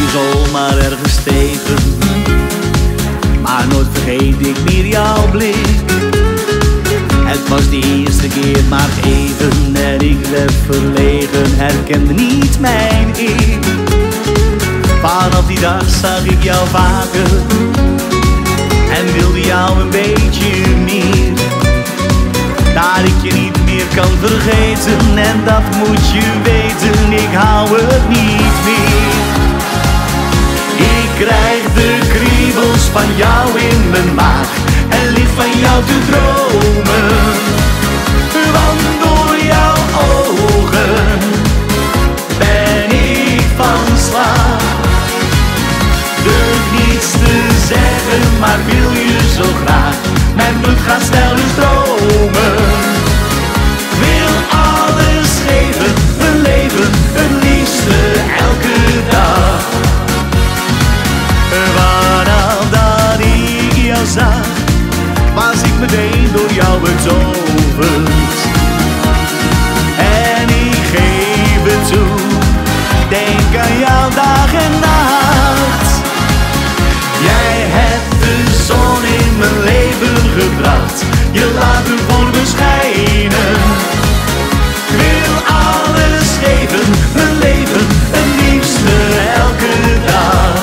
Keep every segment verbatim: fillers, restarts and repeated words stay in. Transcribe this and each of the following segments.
je zomaar ergens tegen, maar nooit vergeet ik meer jouw blik. Het was de eerste keer maar even en ik werd verlegen, herkende niet mijn ik. Vanaf die dag zag ik jou vaker en wilde jou een beetje meer. Dat ik je niet meer kan vergeten en dat moet je weten, ik hou het niet meer. Ik krijg de kriebels van jou in mijn maag en lig van jou te dromen. Want door jouw ogen ben ik van slag. Durf niets te zeggen, maar wil je zo graag. Mijn bloed gaat sneller stromen. Wil alles geven, mijn leven, het liefste elke dag. Vanaf dat ik jou zag, was ik meteen door jou betoverd. En ik geef het toe, denk aan jou dag en nacht. Jij hebt de zon in mijn leven gebracht, je laat hem voor me schijnen. Ik wil alles geven, mijn leven, het liefste elke dag.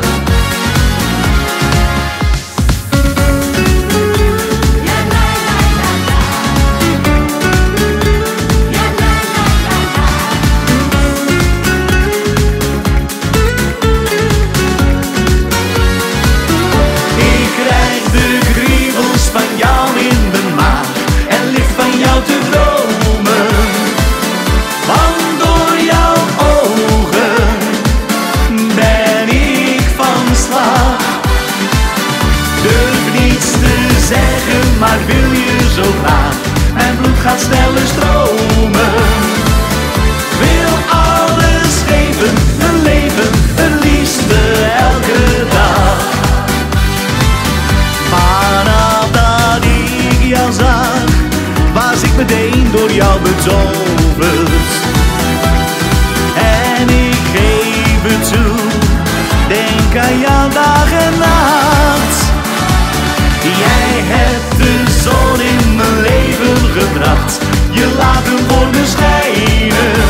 Maar wil je zo graag, mijn bloed gaat sneller stromen. Wil alles geven, mijn leven, het liefste elke dag. Vanaf dat ik jou zag, was ik meteen door jou betoverd. En ik geef het toe, denk aan jou dag en nacht. Jij hebt de zon in mijn leven gebracht, je laat hem voor me schijnen.